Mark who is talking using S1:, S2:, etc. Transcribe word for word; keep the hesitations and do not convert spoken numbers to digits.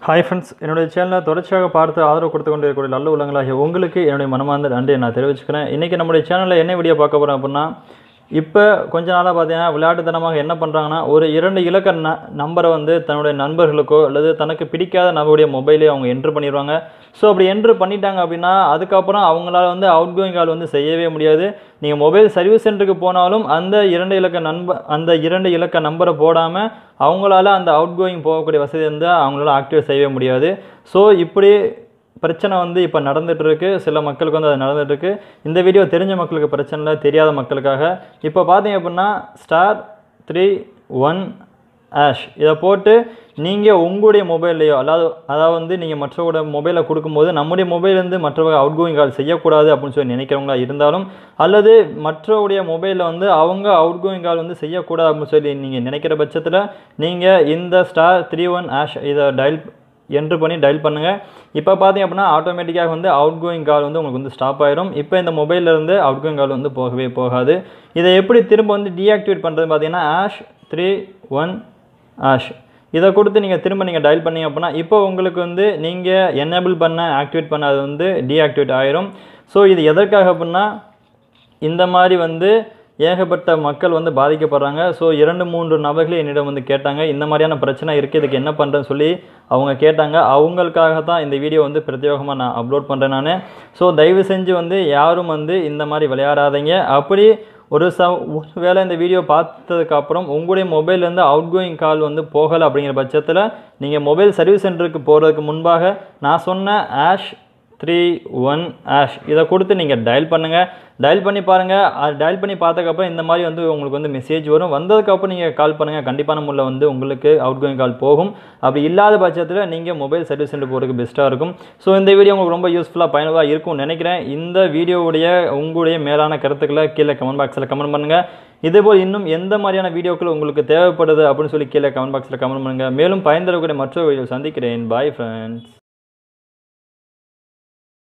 S1: Hi friends, என்னோட சேனலை தொடர்ச்சியாக பார்த்து ஆதரவு கொடுத்து கொண்டிருக்கிற நல்ல உள்ளங்களாகிய உங்களுக்கு என்னுடைய மனமார்ந்த நன்றியை நான் தெரிவிச்சுக்கிறேன். இன்னைக்கு நம்மளுடைய சேனல்ல என்ன வீடியோ பார்க்க போறோம் அப்படினா, இப்போ கொஞ்ச நாளா பார்த்தீங்கன்னா விளையாட்டுத்தனமாக என்ன பண்றாங்கன்னா, ஒரு இரண்டு இலக்க நம்பரை வந்து தன்னுடைய நண்பர்களுக்கோ அல்லது தனக்கு பிடிக்காத நபருடைய மொபைலே அவங்க என்டர் பண்ணிடுவாங்க. ஸோ அப்படி என்டர் பண்ணிட்டாங்க அப்படின்னா அதுக்கப்புறம் அவங்களால வந்து அவுட் கோயிங் கால் வந்து செய்யவே முடியாது. நீங்கள் மொபைல் சர்வீஸ் சென்டருக்கு போனாலும் அந்த இரண்டு இலக்க நண்பர் அந்த இரண்டு இலக்க நம்பரை போடாமல் அவங்களால அந்த அவுட் கோயிங் போகக்கூடிய வசதி வந்து அவங்களால ஆக்டிவேட் செய்யவே முடியாது. ஸோ இப்படி பிரச்சனை வந்து இப்போ நடந்துட்டு இருக்கு. சில மக்களுக்கு வந்து அது நடந்துட்டு இருக்கு. இந்த வீடியோ தெரிஞ்ச மக்களுக்கு பிரச்சனை இல்லை, தெரியாத மக்களுக்காக. இப்போ பார்த்தீங்க அப்படின்னா ஸ்டார் த்ரீ ஒன் ஆஷ் இதை போட்டு நீங்கள் உங்களுடைய மொபைல்லையோ அதாவது அதாவது வந்து நீங்கள் மற்றவங்களோட மொபைலை கொடுக்கும்போது நம்முடைய மொபைலேருந்து மற்றவங்க அவுட் கோயிங் கால் செய்யக்கூடாது அப்படின்னு சொல்லி நினைக்கிறவங்களா இருந்தாலும், அல்லது மற்றவருடைய மொபைலில் வந்து அவங்க அவுட் கோயிங் கால் வந்து செய்யக்கூடாது அப்படின்னு சொல்லி நீங்கள் நினைக்கிற பட்சத்தில் நீங்கள் இந்த ஸ்டார் த்ரீ ஒன் ஆஷ் இதை டயல் என்ட்ரு பண்ணி டயல் பண்ணுங்கள். இப்போ பார்த்தீங்க அப்படின்னா ஆட்டோமேட்டிக்காக வந்து அவுட் கோயிங் கால் வந்து உங்களுக்கு வந்து ஸ்டாப் ஆயிரும். இப்போ இந்த மொபைல்லேருந்து அவுட் கோயிங் கால் வந்து போகவே போகாது. இதை எப்படி திரும்ப வந்து டீஆக்டிவேட் பண்ணுறது பார்த்தீங்கன்னா ஆஷ் த்ரீ ஒன் ஆஷ் இதை கொடுத்து நீங்கள் திரும்ப நீங்கள் டயல் பண்ணிங்க அப்படின்னா இப்போ உங்களுக்கு வந்து நீங்கள் எனேபிள் பண்ண ஆக்டிவேட் பண்ண அது வந்து டீஆக்டிவேட் ஆயிரும். ஸோ இது எதற்காக அப்படின்னா இந்த மாதிரி வந்து ஏகப்பட்ட மக்கள் வந்து பாதிக்கப்படுறாங்க. ஸோ இரண்டு மூன்று நபர்களே என்னிடம் வந்து கேட்டாங்க, இந்த மாதிரியான பிரச்சனை இருக்குது, இதுக்கு என்ன பண்ணுறேன்னு சொல்லி அவங்க கேட்டாங்க. அவங்களுக்காக தான் இந்த வீடியோ வந்து பிரத்யேகமாக நான் அப்லோட் பண்ணுறேன் நான். ஸோ தயவு செஞ்சு வந்து யாரும் வந்து இந்த மாதிரி விளையாடாதீங்க. அப்படி ஒரு ச ஒரு வேளை இந்த வீடியோ பார்த்ததுக்கப்புறம் உங்களுடைய மொபைல்லேருந்து அவுட் கோயிங் கால் வந்து போகலை அப்படிங்கிற பட்சத்தில் நீங்கள் மொபைல் சர்வீஸ் சென்டருக்கு போகிறதுக்கு முன்பாக நான் சொன்ன ஆஷ் த்ரீ ஒன் ஆஷ் இதை கொடுத்து நீங்கள் டயல் பண்ணுங்கள். டயல் பண்ணி பாருங்கள். அது டயல் பண்ணி பார்த்ததுக்கப்புறம் இந்த மாதிரி வந்து உங்களுக்கு வந்து மெசேஜ் வரும். வந்ததுக்கப்புறம் நீங்கள் கால் பண்ணுங்கள். கண்டிப்பான முறையில் வந்து உங்களுக்கு அவுட் கோயிங் கால் போகும். அப்படி இல்லாத பட்சத்தில் நீங்கள் மொபைல் சர்வீஸ் சென்டர் போகிறதுக்கு பெஸ்ட்டாக இருக்கும். ஸோ இந்த வீடியோ உங்களுக்கு ரொம்ப யூஸ்ஃபுல்லாக பயனுள்ளதாக இருக்கும்னு நினைக்கிறேன். இந்த வீடியோவுடைய உங்களுடைய மேலான கருத்துக்களை கீழே கமெண்ட் பாக்ஸில் கமெண்ட் பண்ணுங்கள். இதேபோல் இன்னும் எந்த மாதிரியான வீடியோக்கள் உங்களுக்கு தேவைப்படுது அப்படின்னு சொல்லி கீழே கமெண்ட் பாக்ஸில் கமெண்ட் பண்ணுங்கள். மேலும் பயன் தரக்கூடிய மற்ற வீடியோ சந்திக்கிறேன். Bye friends.